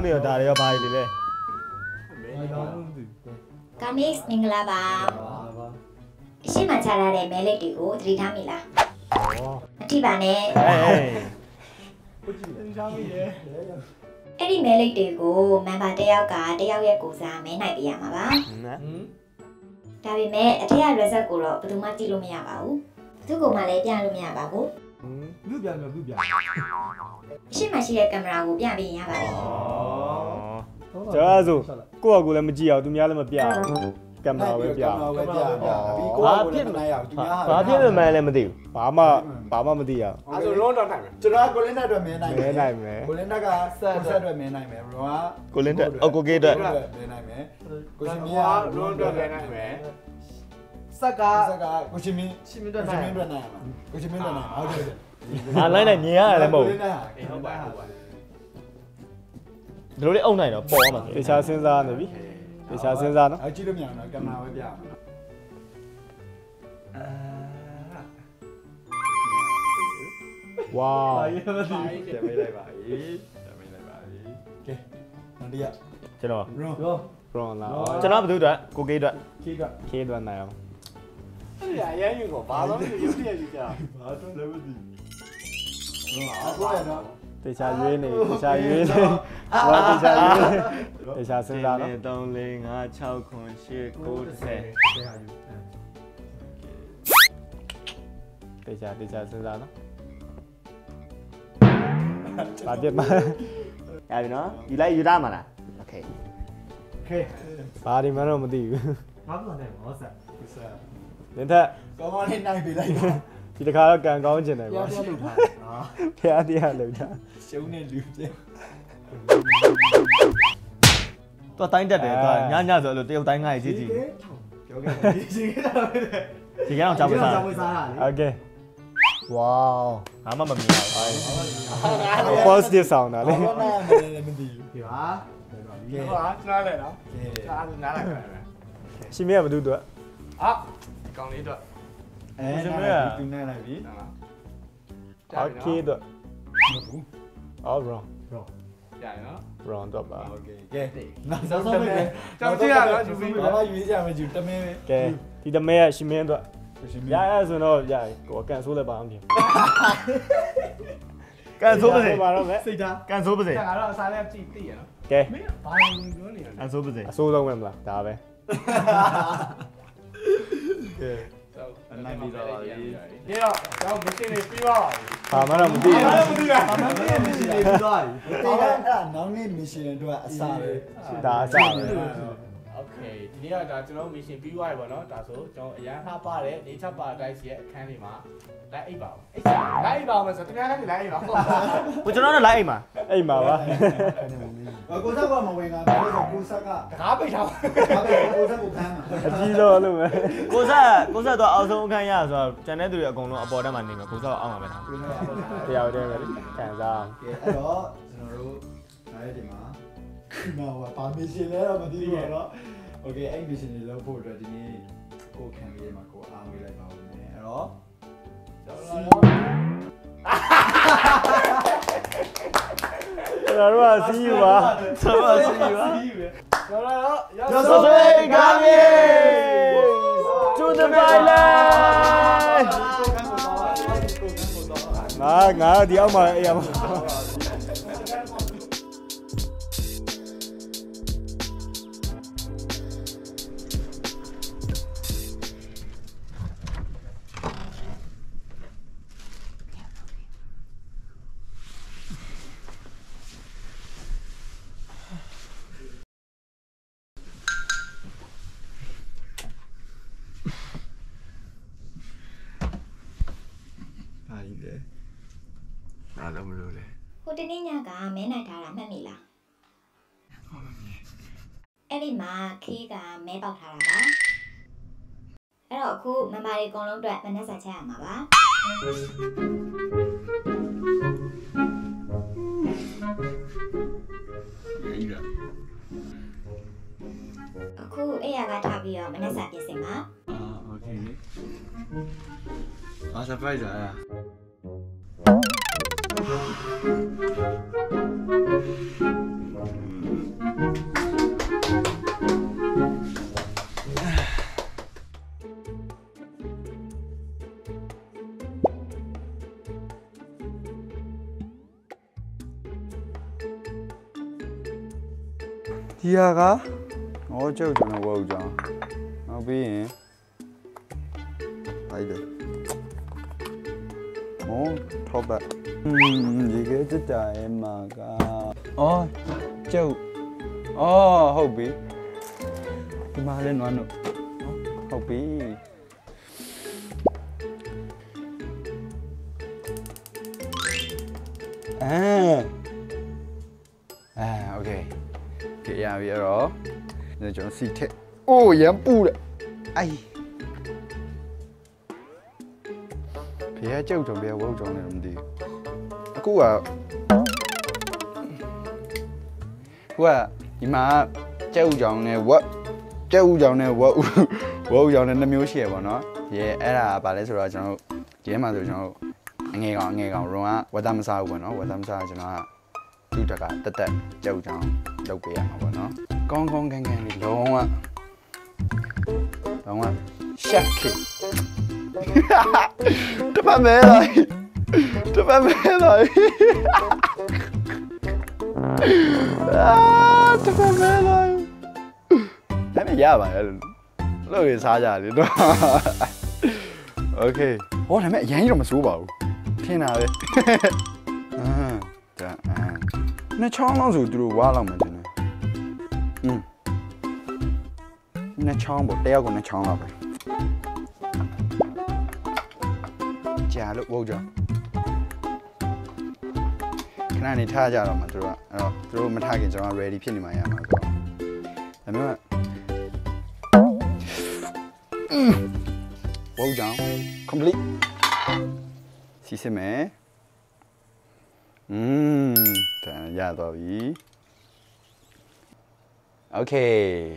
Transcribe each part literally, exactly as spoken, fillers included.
လုံးနေဒါတွေကဘာတွေလဲ Kamis မင်္ဂလာပါအရှိမချရတဲ့မဲလိတ်တွေကိုသတိထားမိလားမတိပါနဲ့အဲ့ဒီမဲလိတ်တွေကိုမန်ပါတယောက်ကတယောက်ရဲ့ကိုစားမဲနိုင်ပြရမှာပါဒါပေမဲ့အထက်က result ကိုတော့ဘယ်သူမှကြည့်လို့မရပါဘူးသူ့ကိုမှလည်းပြလို့မရပါဘူးလူပြလို့လူပြအရှိမရှိတဲ့ကင်မရာကိုပြပြီးရပါတယ်ကျော်ဆိုကိုယ့်အကူလည်းမကြည့်အောင်သူများလည်းမပြကင်မရာပဲပြပဲပြပြပြီးကိုယ့်ကိုလည်းမနိုင်အောင်သူများဘာဖြစ်မှမလဲမသိဘူးဘာမှဘာမှမသိရအောင်အဲ့ဆိုလုံးတော့နိုင်မယ်ကျွန်တော်ကိုလင်းတဲ့အတွက်မင်းနိုင်မယ်မင်းနိုင်မယ်ကိုလင်းတဲ့ကဆက်ဆက်အတွက်မင်းနိုင်မယ်ဘရောကကိုလင်းတဲ့အော်ကိုကေတဲ့မင်းနိုင်မယ်ကိုရှင်မီးကလုံးတော့မင်းနိုင်မယ်ဆက်ကဆက်ကကိုရှင်မင်းရှင်မင်းတော့နိုင်မယ်ကိုရှင်မင်းတော့နိုင်ဟုတ်တယ်ဟာလိုက်လိုက်မြင်ရတယ်မဟုတ်ဘူးဟုတ်ပါဟုတ်ပါဒီလိုလေးအုံနိုင်တော့ပေါ်မှာတေချာစဉ်းစားနေပြီတေချာစဉ်းစားနော်အကြည့်လို့မရအောင်နော်ကင်မရာပဲပြဝါးရမသိတယ်မေးလိုက်ပါ၏မေးလိုက်ပါ၏ကဲနောက်တစ်ရကျွန်တော်ရောရောလာကျွန်တော်ဘယ်သူအတွက်ကိုကေအတွက်ခေအတွက်ခေအတွက်နိုင်အောင်အဲ့ဒါအရင်ယူတော့ဘာလို့ရုပ်တရက်ယူကြဘာတော့လည်းမသိဘူးဟာဆိုရတော့တေချာရွေးနေတေချာရွေးနေဝါတေချာရွေးတေချာစဉ်းစားနော်သုံး လေး ငါး ခြောက် ခု ရှစ် ကိုး ဆယ်တေချာတေချာစဉ်းစားနော်ဘာပြတ်မရပြီနော်ယူလိုက်ယူရမှာလားโอเคโอเคဘာဒီမှတော့မသိဘူးဘာမှမနိုင်ပါဆက်ဆက်နင်ထက်ကောင်းကောင်းလေးနိုင်ပြီလိုက်ဒီတစ်ခါတော့ကန်ကောင်းကျင်တယ်ဗျာဖျားလှုပ်ထားဖျားတရားလှုပ်ထားရှုံးနေလူပြတော့တိုင်းတက်တယ်တော့ညညဆိုအဲ့လိုတရုတ်တိုင်းငါ့ကြီးကြီးပြောခဲ့တယ်ဒီကြီးကတော့ပဲဒီကတော့ကြောက်စားကြောက်စားတာလေโอเคဝေါဘာမှမမြင်တော့ဘူး positive sound တာလေဘာမှမမသိဘူးဒီပါဒီဟာနားလဲနော်ဒါကနားလိုက်ပါမယ်ရှင်မရဘသူတို့အာဒီကောင်လေးတို့အဲရှင်မရသူနေလိုက်ပြီโอเคတို့မဟုတ်ဘူး all wrong wrong ရရနော် wrong တော့ပါโอเคကဲနောက်ဆုံးပဲကြောက်ကြရတော့ယူပြီးဘာမှယူရမယ်ယူတမင်းပဲကဲဒီတမဲကရှင်မင်းတို့ရရဆိုတော့ရကိုကန်ဆိုးလည်းပါအောင်ပြင်ကန်ဆိုးပါစေပါတော့မယ်စိတ်ထားကန်ဆိုးပါစေငါတော့အစားလည်းကြည့်သိရနော်ကဲမင်းဘာလို့ပြောနေလဲကန်ဆိုးပါစေအဆိုးဆုံးပဲမလားဒါပဲကဲအနိုင်ပြီးတော့ပါပြီဒီတော့ကျွန်တော်မရှင်းလေးပြီးပါပါပြီဘာမှတော့မသိဘူးဘာမှမသိဘူးဘာမှမသိဘူးမရှင်းလေးပြီးသွားပြီတေးကအဲ့ဒါနောက်နေ့မရှင်းအတွက်အစားပဲဒါအစားပဲโอเคဒီနေ့ကဒါကျွန်တော်မရှင်ပြီးသွားပြီပေါ့နော်ဒါဆိုကျွန်တော်အရန်ထားပါတယ်နေချက်ပါတိုင်းစီရဲ့အခန်းလေးမှာလိုက်အိပ်ပါဦးအိပ်ပါလိုက်အိပ်ပါမယ်ဆိုတကယ်လည်းလိုက်အိပ်ပါကိုကျွန်တော်တို့လိုက်အိပ်မှာအိပ်မှာပါကိုဆက်ကမဝင်ကဘာလို့ဆိုကိုဆက်ကတကားပိတ်ထားပါကိုဆက်ကိုခန်းမှာအကြီးတော့လို့ပဲကိုဆက်ကိုဆက်တော့အောက်ဆုံးအခန်းရဆိုတော့ကျန်တဲ့သူတွေအကုန်လုံးအပေါ်တက်မှာနေမှာကိုဆက်အောက်မှာပဲထားတရားတည်းပဲခံစားအောင်ကဲအဲ့တော့ကျွန်တော်တို့နားရည်ဒီမှာခုနကပါမရှင်လဲတော့မသိဘူးတော့โอเคအဲ့ဒီရှင်တွေလောက်ဖို့အတွက်ဒီနေ့ကိုခံလေးမှာကိုအားမွေးလိုက်ပါဦးမယ်အဲ့တော့ကျွန်တော်တို့ကျွန်တော်တို့ကစီးယူပါကျွန်တော်စီးယူပါကျွန်တော်တို့ရဆိုဆွေးကားမြေကျူဒဘိုင်လန်ငါငါဒီအောက်မှာအေးရမှာအားလုံးမလို့လေဟိုတနေ့ညကမဲနိုင်ထားတာမှတ်မိလားအဲ့ဒီမှာခေးကမဲပေါက်ထားတာပါအဲ့တော့အခုမမတွေအကုန်လုံးအတွက်မနှက်ဆက်ချက်ရမှာပါအခုအဲ့ရကထားပြီးတော့မနှက်ဆက်ပြင်ဆင်ပါအာโอเคအာ surprise อ่ะအဒီဟာကဟောကျုပ်ကျွန်တော်ဝေါ့ကြောင်းနောက်ပြီးရင်ဟိုက်တယ်ဟောထောက်ပါอืมဒီကတည်းကမှာကအော်ကျုပ်အော်ဟုတ်ပြီဒီမှာလည်းနွားနို့ဟုတ်ပြီအာအာโอเคကြည့်ရပြီအဲ့တော့ဒီကျွန်တော်စီထက်အိုးရမ်းပူတယ်အိုင်ဖေးကျုပ်ကြောင့်ဖေးဝုတ်ကြောင့်လည်းမသိဘူးအခုကဟိုကဒီမှာကျုပ်ကြောင့်နဲ့ဝက်ကျုပ်ကြောင့်နဲ့ဝက်ဝက်ကြောင့်နဲ့နှမျိုးရှိရပါတော့ဒီအဲ့ဒါကဘာလဲဆိုတော့ကျွန်တော်ဒီထဲမှာဆိုကျွန်တော်အငယ်ကောင်အငယ်ကောင်ရုံကဝက်သားမစားဘူးပေါ့နော်ဝက်သားမစားကျွန်တော်ကသူ့တက်ကတက်တက်ကျုပ်ကြောင့်လုပ်ပေးရမှာပေါ့နော်ကောင်းကောင်းကန်ကန်လေးလုံးဝလုံးဝရှက်ခေတပတ်မဲလိုက်တပတ်မဲလိုက်အာတပတ်မဲလိုက်ဒါနဲ့ရပါရဲ့လို့ရစားကြလေတော့โอเคဟောဒါမဲ့အရင်ကြီးတော့မစိုးပါဘူးထင်တာပဲအာဒါအာနှစ်ချောင်းလောက်ဆိုသူတို့ဝါလောက်မှထင်တယ်อืมနှစ်ချောင်းပေါ့တယောက်ကနှစ်ချောင်းလောက်ပဲကြာလို့ဝုတ်ကြခဏနေထားကြတော့မှသူတို့ကအဲ့တော့သူတို့မထားခင်ကျွန်တော် ready ဖြစ်နေမှရမှာဆိုတော့ဒါမျိုးကဝုတ်ကြ complete စီစစ်မယ်อืมဒါရတော့ပြီ okay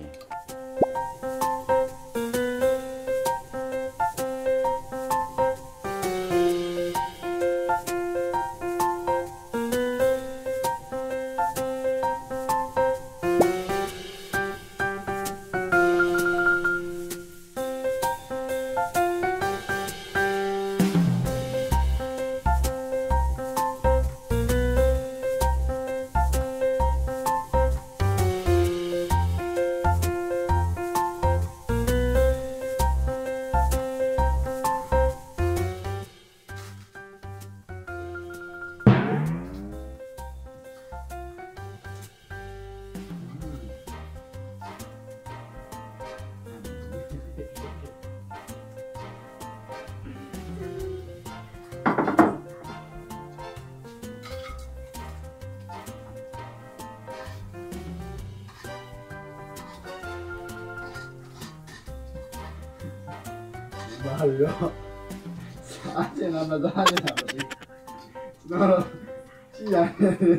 ဘာလို့စားချင်လားမစားချင်လားကျွန်တော်ကြည့်ရတယ်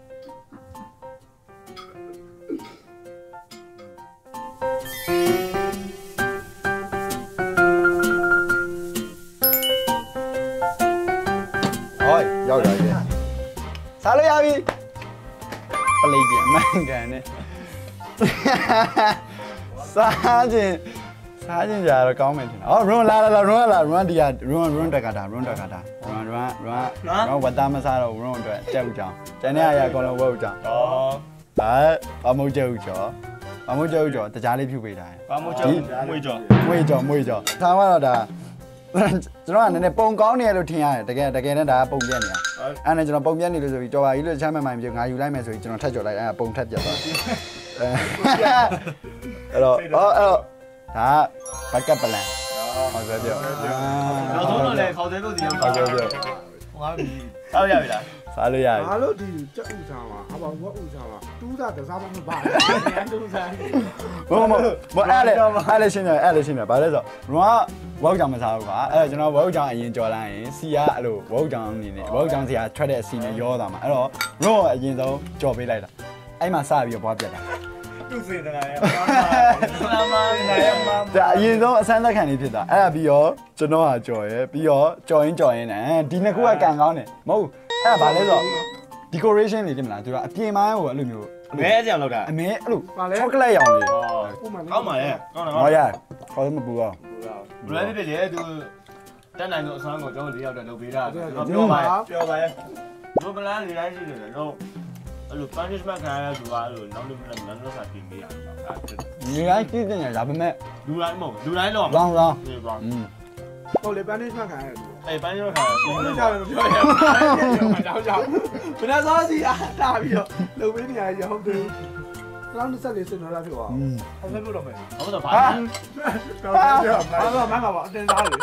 ရောက်လာပြီစားလို့ရပြီပလိတ်ပြန်မှန်ကန်နဲ့စားခြင်းစားခြင်းကြတော့ကောင်းမယ်ထင်တယ်။အော် run လာလာ run လာ run ဒီက run run တက်ကတာ run တက်ကတာ run run run run ဝတ်သားမစားတော့ run အတွက်ကြက်ဥကြောင်ကျန်တဲ့အရာအကုန်လုံးဝတ်ဥကြောင်။အော်ဘာဘာမို့ကြက်ဥကြောဘာမို့ကြက်ဥကြောတကြားလေးဖြူပေးတာ။ဘာမို့ကြက်ဥမွေးကြောမွေးကြောမွေးကြောထားတော့ဒါကျွန်တော်ကနည်းနည်းပုံကောင်းနေရလို့ထင်ရတယ်တကယ်တကယ်နဲ့ဒါကပုံပြက်နေတာအဲ့နဲ့ကျွန်တော်ပုံပြက်နေလို့ဆိုပြီးကြော်ပါကြီးလို့ချမ်းမှန်မှန်ပြီးငါယူလိုက်မယ်ဆိုပြီးကျွန်တော်ထက်ကြော်လိုက်အဲ့ပုံထက်ပြတ်သွားအဲ့တော့အော်အဲ့တော့ဒါဘက်ကပ်ပလန်ဟုတ်ကဲ့ပြောနောက်ဆုံးတော့လေခေါင်းသေးပုတ်စီရောက်ဟုတ်ကဲ့ပြောငါစားရပြီလားစားလို့ရပြီငါတို့ဒီကြက်ဥစားမှာအဘောဝက်ဥစားမှာတူးစားတစားမမပါတယ်တူးစားမမမအဲ့လေအဲ့လေရှင်းတယ်အဲ့လေရှင်းတယ်ဘာလဲဆိုတော့ဝေါ့ကြောင်မစားဘူးကွာအဲ့တော့ကျွန်တော်ဝေါ့ကြောင်အရင်ကြော်လိုက်ရင်စီကအဲ့လိုဝေါ့ကြောင်အနေနဲ့ဝေါ့ကြောင်စီကထွက်တဲ့အစီနဲ့ရောသွားမှာအဲ့တော့ရော့အရင်ဆုံးကြော်ပေးလိုက်တာအဲ့မှာစပြီးတော့ဘွားပြတ်တာသူ့စေတနာရဲ့မာမာနာရဲ့မာမာဒါအရင်ဆုံးအဆန်းသက်ခံလေးဖြစ်တာအဲ့ဒါပြီးတော့ကျွန်တော်ဟာကြော်ရဲပြီးတော့ကြော်ရင်ကြော်ရင်လည်းဒီနှစ်ခုကကန်ကောင်းတယ်မဟုတ်အဲ့ဒါဘာလဲဆိုတော့ decoration လေးတင်မလားသူကအပြင်မှာဟိုအဲ့လိုမျိုးအမဲအကြောင်လောက်တာအမဲအဲ့လို chocolate ရောင်လေးကောင်းပါလေကောင်းတယ်ဟောရခေါ်မပူအောင်ဘယ်လိုဖြစ်လဲသူတက်နိုင်လို့အစွမ်းကိုကျွန်တော်၄ယောက်တည်းလုပ်ပေးတာပြောပါပြောပါရဲ့ဘုကလန်းနေတိုင်းရှိတယ်တော့အဲ့လို punishment ခံရတဲ့သူကအဲ့လိုနောက်နေ့မနေ့မနေ့စာပြင်ပေးရတာနေတိုင်းကြည့်တင်ရဒါပေမဲ့လူတိုင်းမဟုတ်လူတိုင်းတော့လောင်းလောင်းဒီကောင်းဟုတ်လေ punishment ခံရတယ်အေး punishment ခံရပြင်ဘယ်ပေးကြောတာင်မပြောရဘူးမကြောက်ကြောက်ဘယ်နဲ့စောစီအားတာပြီးတော့လုံပေးနေရရဟုတ်တယ်လောင်းတစ်ဆက်လေးစင်တော့လာဖြစ်သွားအောင်ဆက်ပြတော့မယ်ဟုတ်တော့ဘာတော့ပြောမှာတော့မမပါအတင်းသားလေ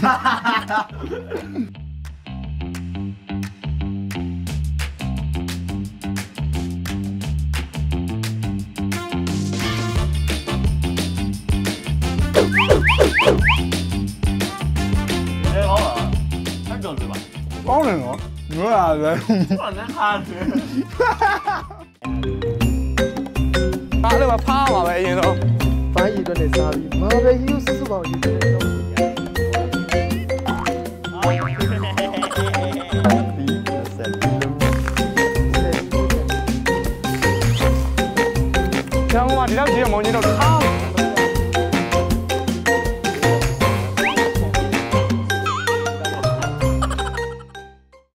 အေးဟောအဲ့တော့လို့ပါကောင်းတယ်နော်ငါရလဲဘာနဲ့ခါတယ်အားလည်းဖားပါပဲအရင်တော့ဖိုင်းရည်တော့နေစားပြီးမာပဲဟီကိုစွစွပေါင်းရည်တယ်တော့ကျောင်းကဒီတော့ကြီးမောင်ကြီးတော့ထား